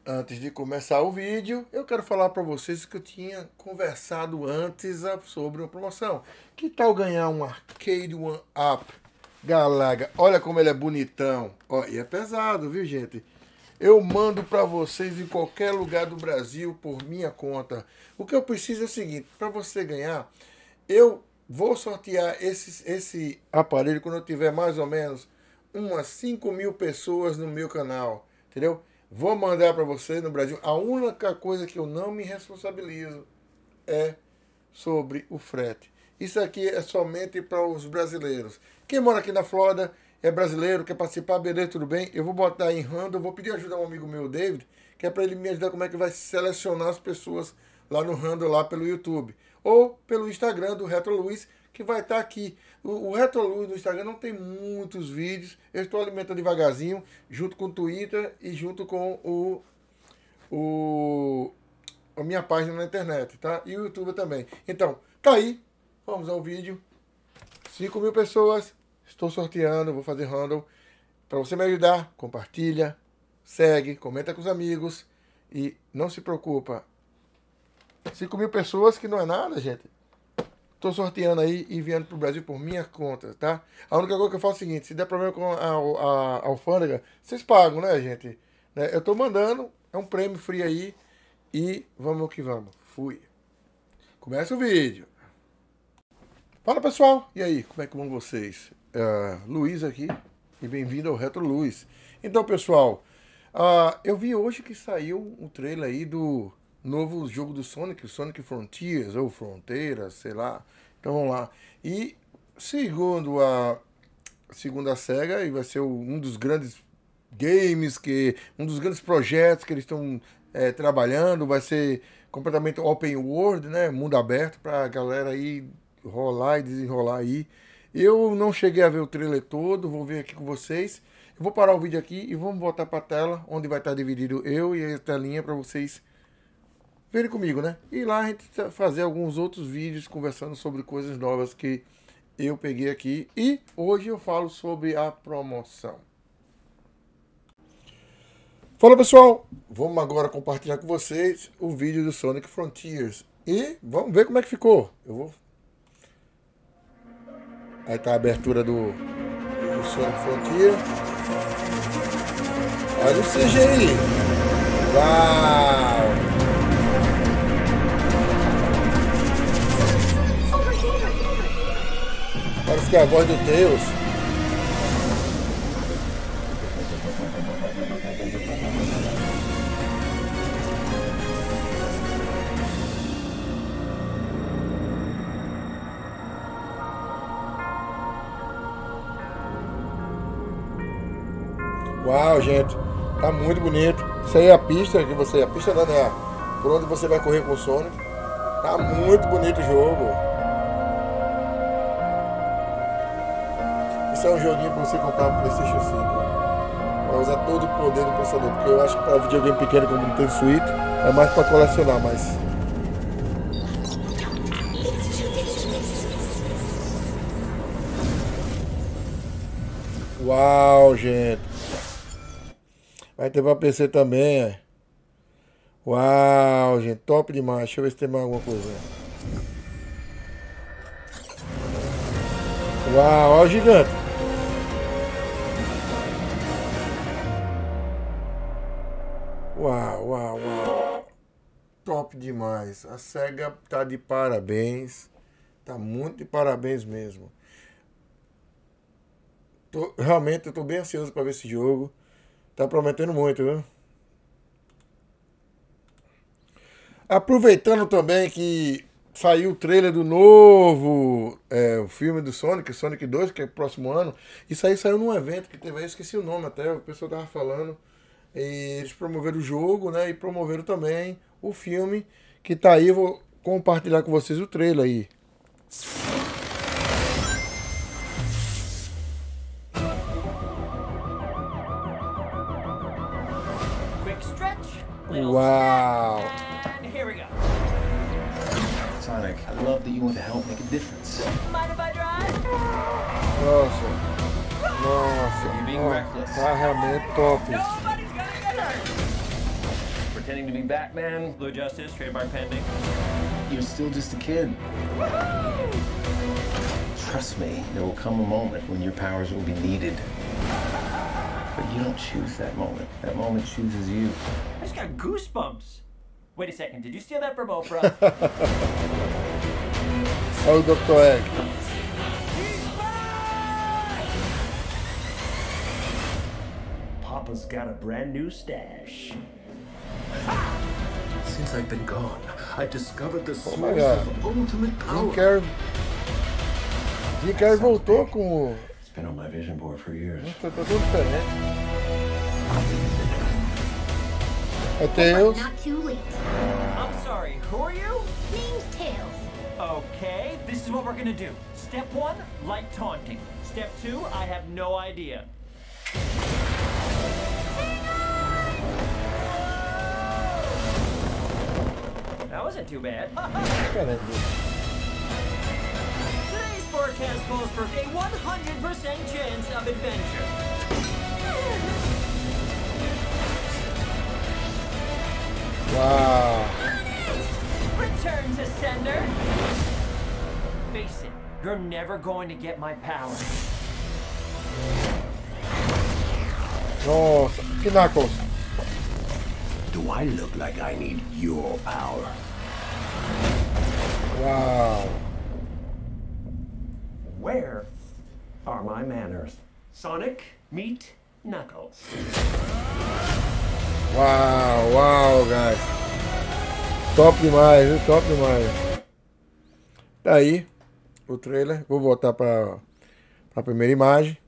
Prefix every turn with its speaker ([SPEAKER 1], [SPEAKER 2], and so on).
[SPEAKER 1] Antes de começar o vídeo, eu quero falar para vocês que eu tinha conversado antes sobre uma promoção. Que tal ganhar um Arcade One Up Galaga? Olha como ele é bonitão. Ó, e é pesado, viu, gente? Eu mando para vocês em qualquer lugar do Brasil por minha conta. O que eu preciso é o seguinte, para você ganhar, eu vou sortear esse aparelho quando eu tiver mais ou menos umas 5.000 pessoas no meu canal, entendeu? Vou mandar para você no Brasil. A única coisa que eu não me responsabilizo é sobre o frete. Isso aqui é somente para os brasileiros. Quem mora aqui na Flórida é brasileiro, quer participar, beleza, tudo bem? Eu vou botar em random, vou pedir ajuda a um amigo meu, David, que é para ele me ajudar como é que vai selecionar as pessoas lá no random, lá pelo YouTube. Ou pelo Instagram do Retro Luiz, que vai estar aqui. O Retro Luiz no Instagram não tem muitos vídeos. Eu estou alimentando devagarzinho, junto com o Twitter e junto com a minha página na internet, tá? E o YouTube também. Então, tá aí. Vamos ao vídeo. 5.000 pessoas. Estou sorteando, vou fazer random. Para você me ajudar, compartilha, segue, comenta com os amigos. E não se preocupa. 5.000 pessoas que não é nada, gente. Estou sorteando aí e enviando para o Brasil por minha conta, tá? A única coisa que eu faço é o seguinte, se der problema com a alfândega, vocês pagam, né, gente? Eu estou mandando, é um prêmio free aí e vamos que vamos. Fui. Começa o vídeo. Fala, pessoal. E aí, como é que vão vocês? Luiz aqui e bem-vindo ao Retro Luiz. Então, pessoal, eu vi hoje que saiu um trailer aí do novo jogo do Sonic, o Sonic Frontiers, ou Fronteiras, sei lá. Então vamos lá. E segundo a SEGA, vai ser um dos grandes games, um dos grandes projetos que eles estão trabalhando, vai ser completamente open world, né? Mundo aberto para a galera aí rolar e desenrolar aí. Eu não cheguei a ver o trailer todo, vou ver aqui com vocês. Eu vou parar o vídeo aqui e vamos voltar para a tela, onde vai estar dividido eu e a telinha para vocês verem comigo, né? E lá a gente fazer alguns outros vídeos conversando sobre coisas novas que eu peguei aqui. E hoje eu falo sobre a promoção. Fala, pessoal! Vamos agora compartilhar com vocês o vídeo do Sonic Frontiers. E vamos ver como é que ficou. Aí tá a abertura do Sonic Frontier. Olha o CGI! Uau! Parece que é a voz do Tails. Uau, gente. Tá muito bonito. Isso aí é a pista que você... A pista não, né? Por onde você vai correr com o Sonic. Tá muito bonito o jogo. Isso é um joguinho para você comprar no PlayStation 5. Vai usar todo o poder do processador. Porque eu acho que para videogame pequeno, como não tem Switch, é mais para colecionar, mas... Uau, gente. Vai ter para PC também, é. Uau, gente. Top demais. Deixa eu ver se tem mais alguma coisa. Uau, olha o gigante. Uau, uau, uau. Top demais. A SEGA tá de parabéns. Tá muito de parabéns mesmo. Realmente eu tô bem ansioso para ver esse jogo. Tá prometendo muito, viu? Aproveitando também que saiu o trailer do novo o filme do Sonic, Sonic 2, que é próximo ano. Isso aí saiu num evento que teve aí, eu esqueci o nome até, o pessoal tava falando. E eles promoveram o jogo, né? E promoveram também o filme que tá aí. Eu vou compartilhar com vocês o trailer aí. Uau!
[SPEAKER 2] Sonic, I love that you want to help make a difference.
[SPEAKER 3] Mind if I drive?
[SPEAKER 1] Nossa! Nossa!
[SPEAKER 2] You're being reckless.
[SPEAKER 1] Tá realmente top!
[SPEAKER 3] Nobody's gonna get hurt. pretending to be Batman. Blue Justice, trademark pending.
[SPEAKER 2] You're still just a kid. Trust me, there will come a moment when your powers will be needed. But you don't choose that moment. That moment chooses you.
[SPEAKER 3] I just got goosebumps. Wait a second, did you steal that from Oprah?
[SPEAKER 1] Olha o Dr. Egg.
[SPEAKER 3] Papa's got a brand new stash.
[SPEAKER 4] Since I've been gone, I've discovered the source
[SPEAKER 1] my God.
[SPEAKER 4] of ultimate
[SPEAKER 1] Jim
[SPEAKER 4] power.
[SPEAKER 1] Carrey voltou com o...
[SPEAKER 4] It's been on my vision board for years.
[SPEAKER 1] Foi tudo diferente. É Tails.
[SPEAKER 5] Not too late.
[SPEAKER 3] I'm sorry, who are you?
[SPEAKER 5] Name's Tails.
[SPEAKER 3] Okay, this is what we're gonna do. Step 1, light taunting. Step 2, I have no idea. That wasn't too bad.
[SPEAKER 1] Diferente.
[SPEAKER 3] Today's forecast calls for a 100% chance of adventure.
[SPEAKER 1] Uau.
[SPEAKER 3] Return to sender. Face it, you're never going to get my power.
[SPEAKER 1] Nossa, que Knuckles.
[SPEAKER 4] Do I look like I need your power?
[SPEAKER 1] Uau.
[SPEAKER 3] Where are my manners? Sonic, meet Knuckles.
[SPEAKER 1] Uau, uau, guys. Top demais, viu? Top demais. Tá aí o trailer. Vou voltar para a primeira imagem.